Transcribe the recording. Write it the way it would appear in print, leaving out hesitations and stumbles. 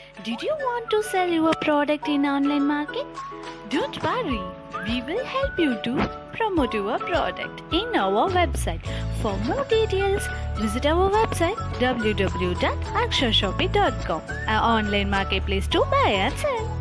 Did you want to sell your product in online market? Don't worry, we will help you to promote your product in our website. For more details, visit our website www.akshashopee.com, our online marketplace to buy and sell.